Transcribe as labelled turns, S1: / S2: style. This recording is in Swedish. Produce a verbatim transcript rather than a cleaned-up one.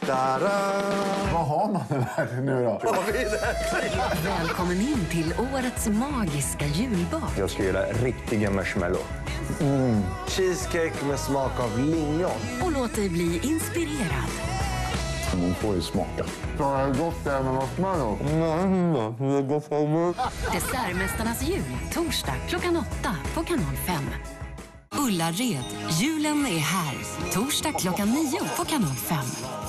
S1: Vad har man där nu då?
S2: Välkommen in till årets magiska julbak.
S3: Jag ska göra riktiga marshmallow.
S1: Mm.
S3: Cheesecake med smak av lingon.
S2: Och låt dig bli inspirerad.
S1: Man får ju smaka. Så har det gått där med marshmallow? Mm, det går för
S2: Dessertmästarnas jul, torsdag klockan åtta på kanal fem. Ullared, julen är här. Torsdag klockan nio på kanal fem.